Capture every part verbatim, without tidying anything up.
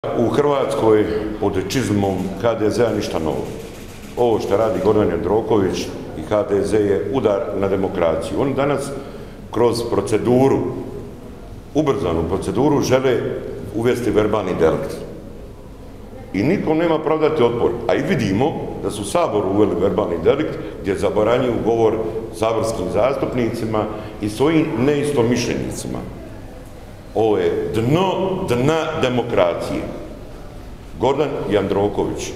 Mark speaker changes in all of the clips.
Speaker 1: U Hrvatskoj pod čizmom H D Z-a ništa novo. Ovo što radi Jandroković i H D Z je udar na demokraciju. Oni danas kroz proceduru, ubrzanu proceduru, žele uvesti verbalni delikt. I nikom nema pravdati otpor. A i vidimo da su u Saboru uveli verbalni delikt gdje zabranjuju govor saborskim zastupnicima i svojim neistomišljenicima. Ovo je dno dna demokracije. Gordan Jandroković,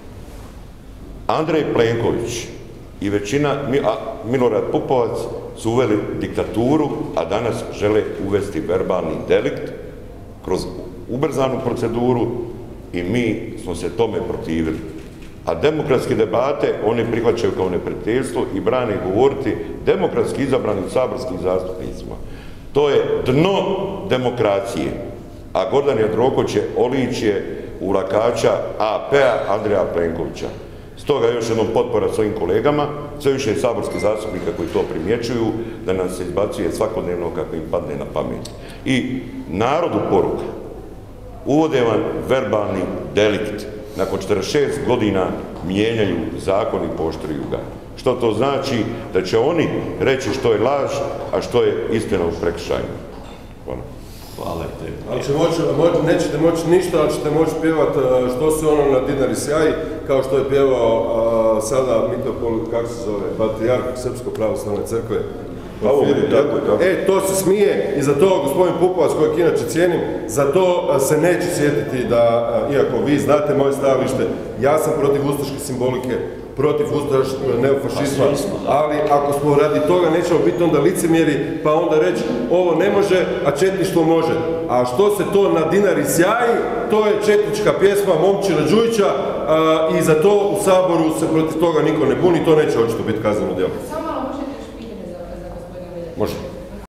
Speaker 1: Andreja Plenković i većina, Milorad Pupovac, su uveli diktaturu, a danas žele uvesti verbalni delikt kroz ubrzanu proceduru i mi smo se tome protivili. A demokratske debate oni prihvaćaju kao neprijateljstvo i brane govoriti demokratski izabranim saborskim zastupnicima. To je dno demokracije. A Gordan Jandroković je oličje uvlakača A P-a Andreja Plenkovića. Stoga još jednom potpora svojim kolegama, sve više saborskih zastupnika koji to primjećuju, da nas se izbacuje svakodnevno kako im padne na pamet. I narodu poruka, uvode vam verbalni delikt. Nakon četrdeset šest godina mijenjaju zakon i pooštruju ga. Što to znači? Da će oni reći što je laž, a što je istina u prekršaju. Hvala.
Speaker 2: Hvala te.
Speaker 3: Ali nećete moći ništa, ali ćete moći pjevati što se ono na Dinari sjaji, kao što je pjevao sada Mitopol, kako se zove, patrijarh Srpsko pravoslavne crkve. E, to se smije i za to gospodin Pupovac, kojeg inače cijenim, za to se neće sjetiti da, iako vi znate moje stajalište, ja sam protiv ustaške simbolike, protiv neofašizma, ali ako smo radi toga nećemo biti onda licemjeri, pa onda reći ovo ne može, a četništvo može. A što se to na Dinari sjaji, to je četnička pjesma Momčila Đujića i za to u Saboru se protiv toga niko ne buni, to neće očito biti kazneno djelo.
Speaker 4: Samo malo možete još pitanje za gospodina Bulja.
Speaker 1: Može.